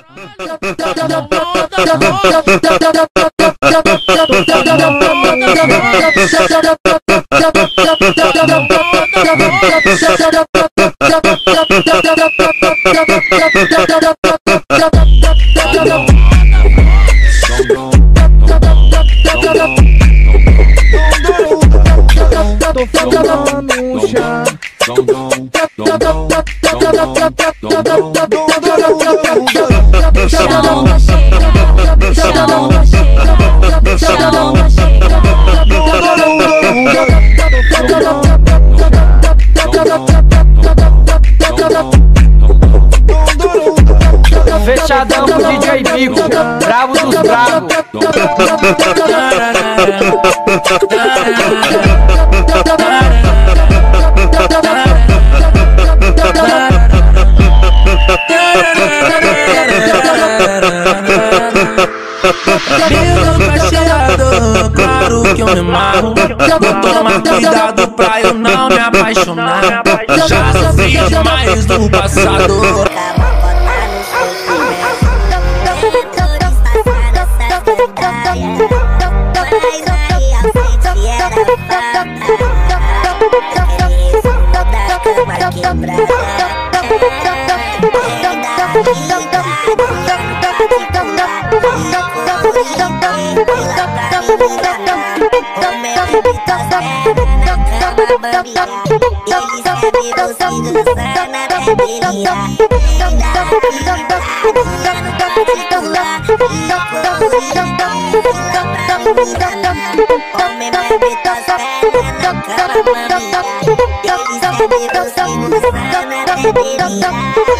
Fechadão com o DJ Bico, bravo dos bravos. Meu parceiro, claro que eu me amarro. Vou tomar cuidado pra eu não me apaixonar. Já sofri demais no passado. Eu